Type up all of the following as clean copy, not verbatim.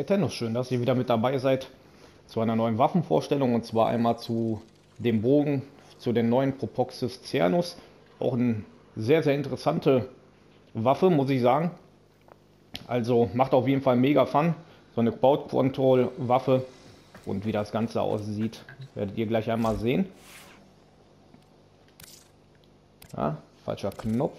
Hey Tennis, schön, dass ihr wieder mit dabei seid zu einer neuen Waffenvorstellung, und zwar einmal zu dem Bogen, zu den neuen Propoxis Cernus. Auch eine sehr, sehr interessante Waffe, muss ich sagen. Also macht auf jeden Fall mega Fun. So eine Crowd Control Waffe, und wie das Ganze aussieht, werdet ihr gleich einmal sehen. Ja, falscher Knopf.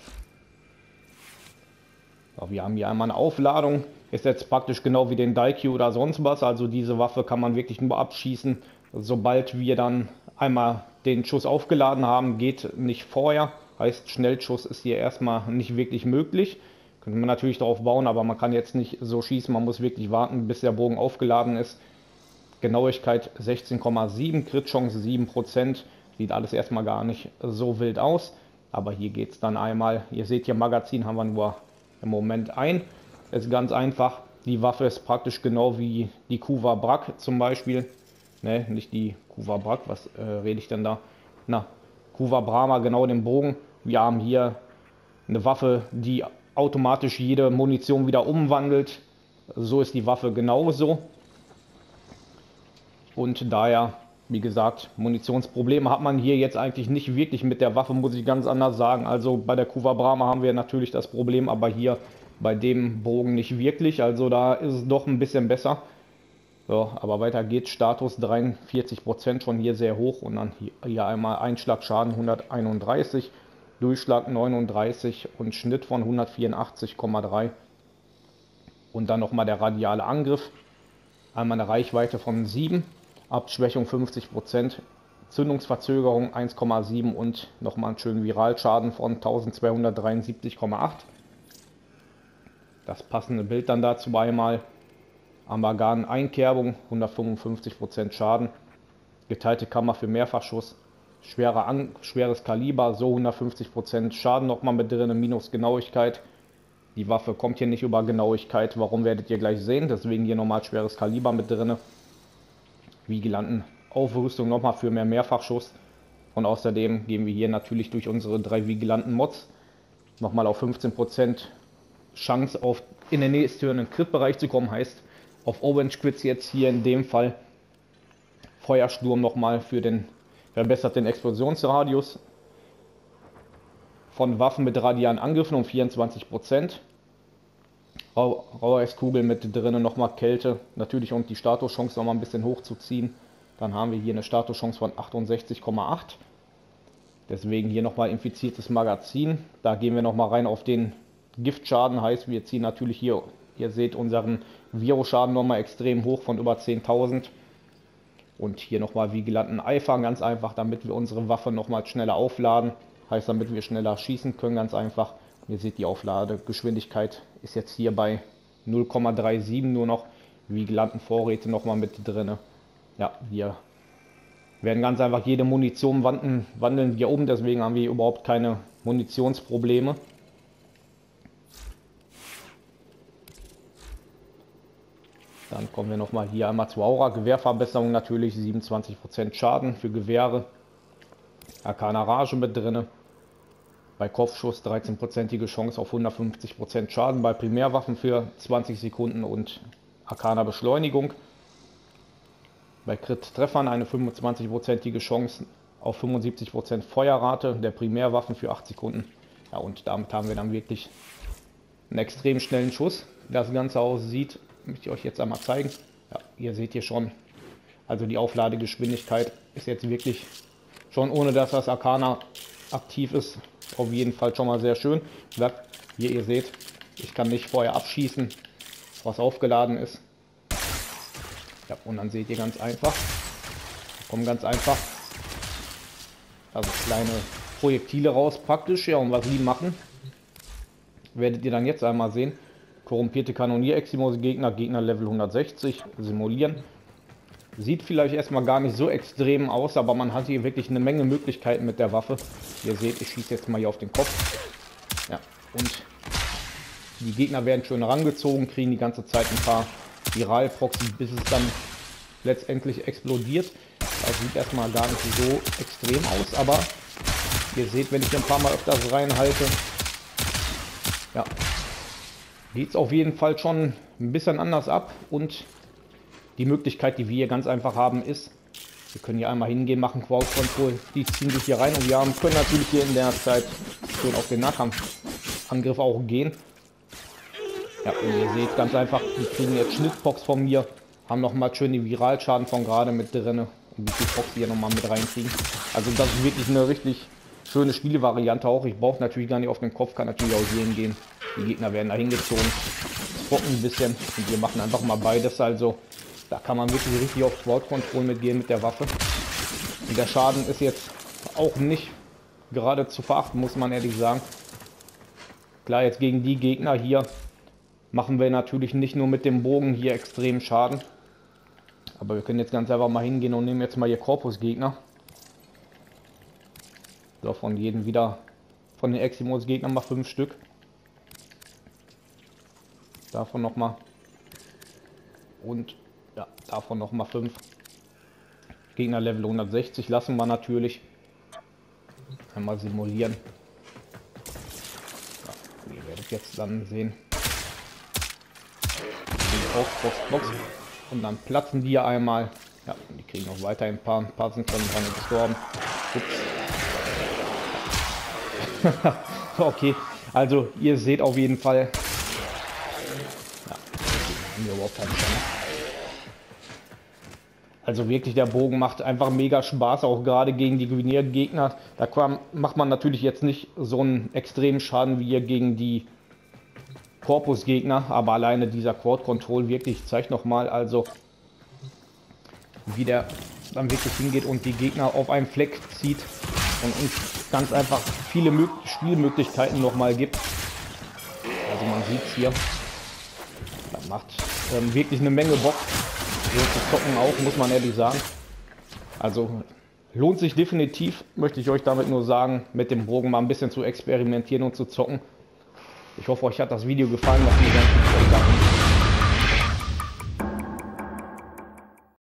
So, wir haben hier einmal eine Aufladung. Ist jetzt praktisch genau wie den Daikyu oder sonst was. Also diese Waffe kann man wirklich nur abschießen, sobald wir dann einmal den Schuss aufgeladen haben. Geht nicht vorher. Heißt, Schnellschuss ist hier erstmal nicht wirklich möglich. Könnte man natürlich darauf bauen, aber man kann jetzt nicht so schießen. Man muss wirklich warten, bis der Bogen aufgeladen ist. Genauigkeit 16,7, Crit-Chance 7%. Sieht alles erstmal gar nicht so wild aus. Aber hier geht es dann einmal. Ihr seht hier, Magazin haben wir nur im Moment ein. Ist ganz einfach. Die Waffe ist praktisch genau wie die Kuva Brak zum Beispiel. Ne, nicht die Kuva Brak, was rede ich denn da? Na, Kuva Brahma, genau den Bogen. Wir haben hier eine Waffe, die automatisch jede Munition wieder umwandelt. So ist die Waffe genauso. Und daher, wie gesagt, Munitionsprobleme hat man hier jetzt eigentlich nicht wirklich mit der Waffe, muss ich ganz anders sagen. Also bei der Kuva Brahma haben wir natürlich das Problem, aber hier bei dem Bogen nicht wirklich. Also da ist es doch ein bisschen besser. So, aber weiter geht's. Status 43%, schon hier sehr hoch. Und dann hier einmal Einschlagschaden 131, Durchschlag 39 und Schnitt von 184,3. Und dann nochmal der radiale Angriff. Einmal eine Reichweite von 7, Abschwächung 50%, Zündungsverzögerung 1,7 und nochmal einen schönen Viralschaden von 1273,8. Das passende Bild dann dazu einmal. Ambergan-Einkerbung, 155% Schaden. Geteilte Kammer für Mehrfachschuss. Schweres Kaliber, so 150% Schaden nochmal mit drin, minus Genauigkeit. Die Waffe kommt hier nicht über Genauigkeit, warum werdet ihr gleich sehen. Deswegen hier nochmal schweres Kaliber mit drin. Vigilanten Aufrüstung nochmal für mehr Mehrfachschuss. Und außerdem gehen wir hier natürlich durch unsere 3 Vigilanten Mods nochmal auf 15% Chance auf in den nächsthöheren Crit-Bereich zu kommen. Heißt auf Orange Crits jetzt hier in dem Fall Feuersturm nochmal für den verbesserten Explosionsradius von Waffen mit radialen Angriffen um 24%. Raueis-Kugel mit drinnen nochmal Kälte natürlich, und die Statuschance nochmal ein bisschen hochzuziehen. Dann haben wir hier eine Statuschance von 68,8. Deswegen hier nochmal infiziertes Magazin. Da gehen wir nochmal rein auf den Giftschaden. Heißt, wir ziehen natürlich hier, ihr seht, unseren Virusschaden nochmal extrem hoch von über 10.000. Und hier nochmal Vigilanten Eifer, ganz einfach, damit wir unsere Waffe nochmal schneller aufladen. Heißt, damit wir schneller schießen können, ganz einfach. Ihr seht, die Aufladegeschwindigkeit ist jetzt hier bei 0,37 nur noch. Vigilantenvorräte nochmal mit drin. Ja, wir werden ganz einfach jede Munition wandeln wir um, deswegen haben wir überhaupt keine Munitionsprobleme. Dann kommen wir nochmal hier einmal zur Aura. Gewehrverbesserung natürlich, 27% Schaden für Gewehre. Arcana Rage mit drin. Bei Kopfschuss 13%ige Chance auf 150% Schaden. Bei Primärwaffen für 20 Sekunden und Arcana Beschleunigung. Bei Crit-Treffern eine 25%ige Chance auf 75% Feuerrate der Primärwaffen für 8 Sekunden. Ja, und damit haben wir dann wirklich einen extrem schnellen Schuss. Wie das Ganze aussieht, möchte ich euch jetzt einmal zeigen. Ja, ihr seht hier schon, also die Aufladegeschwindigkeit ist jetzt wirklich schon, ohne dass das Arcana aktiv ist, auf jeden Fall schon mal sehr schön. Hier ihr seht, ich kann nicht vorher abschießen, was aufgeladen ist. Ja, und dann seht ihr ganz einfach, kommen ganz einfach also kleine Projektile raus praktisch. Ja, und was die machen, werdet ihr dann jetzt einmal sehen. Korrumpierte Kanonier-Eximos-Gegner, Gegner Level 160, simulieren. Sieht vielleicht erstmal gar nicht so extrem aus, aber man hat hier wirklich eine Menge Möglichkeiten mit der Waffe. Ihr seht, ich schieße jetzt mal hier auf den Kopf. Ja, und die Gegner werden schön herangezogen, kriegen die ganze Zeit ein paar Viralproxy, bis es dann letztendlich explodiert. Das sieht erstmal gar nicht so extrem aus, aber ihr seht, wenn ich ein paar Mal öfters reinhalte, ja, geht es auf jeden Fall schon ein bisschen anders ab. Und die Möglichkeit, die wir hier ganz einfach haben, ist, wir können hier einmal hingehen, machen Crowd Control, die ziehen sich hier rein und wir können natürlich hier in der Zeit schön auf den Nahkampfangriff auch gehen. Ja, und ihr seht ganz einfach, die kriegen jetzt Schnittbox von mir, haben nochmal schön den Viralschaden von gerade mit drin und wie viel Box hier nochmal mit reinkriegen. Also das ist wirklich eine richtig schöne Spielvariante auch. Ich brauche natürlich gar nicht auf den Kopf, kann natürlich auch hier hingehen. Die Gegner werden da hingezogen, spocken ein bisschen und wir machen einfach mal beides. Also da kann man wirklich richtig auf Crowd Control mitgehen mit der Waffe. Und der Schaden ist jetzt auch nicht gerade zu verachten, muss man ehrlich sagen. Klar, jetzt gegen die Gegner hier machen wir natürlich nicht nur mit dem Bogen hier extrem Schaden. Aber wir können jetzt ganz einfach mal hingehen und nehmen jetzt mal hier Korpusgegner. So, von jedem wieder, von den Eximus-Gegnern mal 5 Stück. Davon nochmal. Und ja, davon nochmal 5. Gegner Level 160 lassen wir natürlich. Einmal simulieren. Ja, ihr werdet jetzt dann sehen. Box. Und dann platzen die ja einmal. Ja, die kriegen noch weiter ein paar sind dann gestorben. Ups. Okay, also ihr seht auf jeden Fall. Ja, haben wir überhaupt keine Chance. Also wirklich, der Bogen macht einfach mega Spaß, auch gerade gegen die Gegner. Da macht man natürlich jetzt nicht so einen extremen Schaden wie hier gegen die Korpusgegner, aber alleine dieser Crowd Control wirklich, ich zeige nochmal, also wie der dann wirklich hingeht und die Gegner auf einen Fleck zieht und uns ganz einfach viele Spielmöglichkeiten nochmal gibt. Also man sieht es hier, das macht wirklich eine Menge Bock. So zu zocken auch, muss man ehrlich sagen. Also lohnt sich definitiv, möchte ich euch damit nur sagen, mit dem Bogen mal ein bisschen zu experimentieren und zu zocken. Ich hoffe, euch hat das Video gefallen. Was ihr